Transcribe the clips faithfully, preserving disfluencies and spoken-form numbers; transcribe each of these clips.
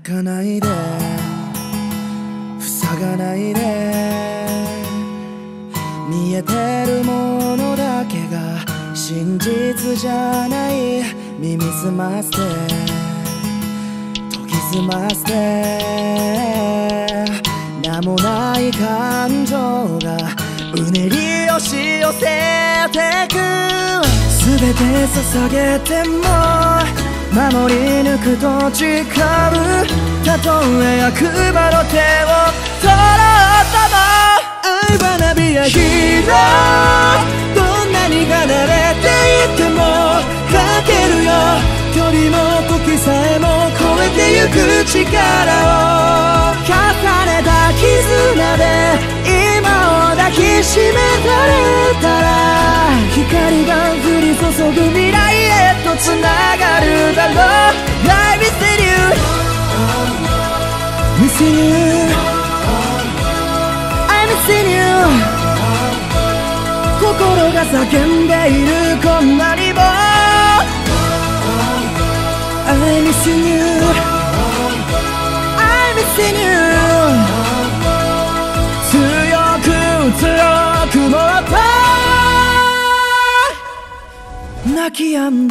かないで塞がないで、見えてるものだけが真実じゃない。耳すませて研ぎ澄ませて、名もない感情がうねり押し寄せてく。全て捧げても守り抜くと誓う。たとえ悪魔の手を取ろうとも I wanna be a hero。 どんなに離れていてもかけるよ。距離も時さえも超えてゆく力を重ねた絆で今を抱きしめられたら、光が降り注ぐ未来へとつながるだろう。 I missing you missing you I missing you。 心が叫んでいるこんなにも I missing you I missing you。 強く強くもっと泣き止んで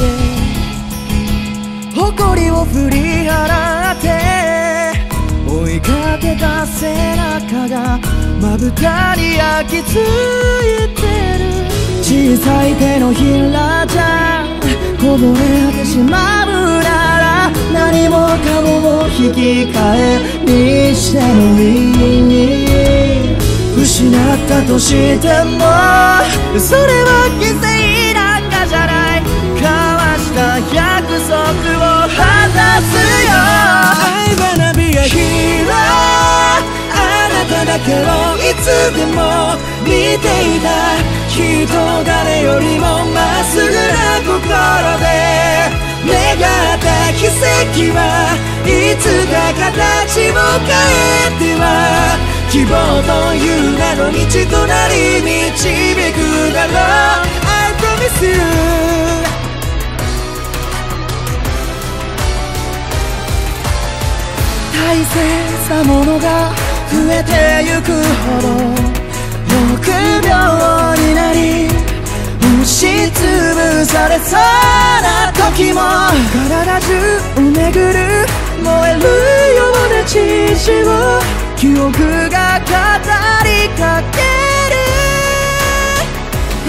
誇りを振り払って追いかけた背中がまぶたに焼き付いてる。小さい手のひらじゃこぼれてしまうなら、何もかもを引き換えにしてもいい。失ったとしてもそれは犠牲なんかじゃない。交わした約束を果たすよ。 I wanna be a hero。 あなただけをいつでも見ていた。きっと誰よりもまっすぐな心で願った奇跡はいつか形を変えては希望という名の道となり導くだろう。 I promise you。 大切なものが増えてゆくほど臆病になり押しつぶされそうな時も体中を巡る燃えるような血潮、記憶が語りかける、oh,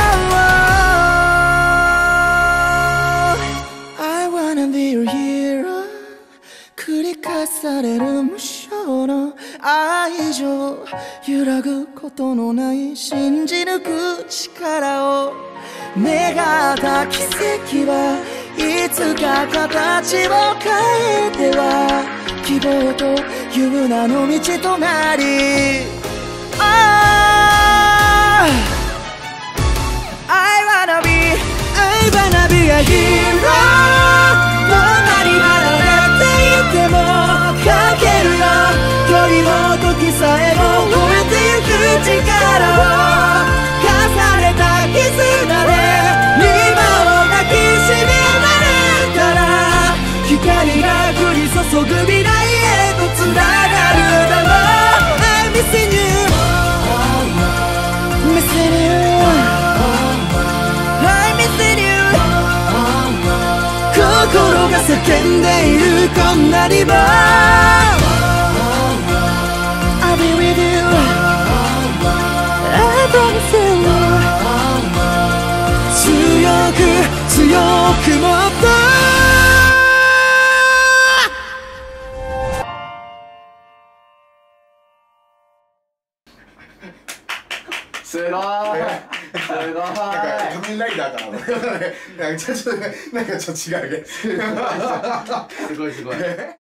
oh. I wanna be your hero。 繰り返される無償の愛情、揺らぐことのない信じ抜く力を願った奇跡はいつか形を変えては希望という名の道となり、oh, I wanna be I wanna be a hero。 どんなに離れていてもかけるよ。距離も時さえも超えてゆく力を重ねた絆で今を抱きしめられたら、光が降り注ぐ未来へとつながるだろう。 I'm missing you missing you I'm missing you。 心が叫んでいるこんなにもI'll be with you I promise you。 強く強くもっとすごいすごい。なんか仮面ライダーかな。なんかちょっとなんかちょっと違うね。すごいすごい。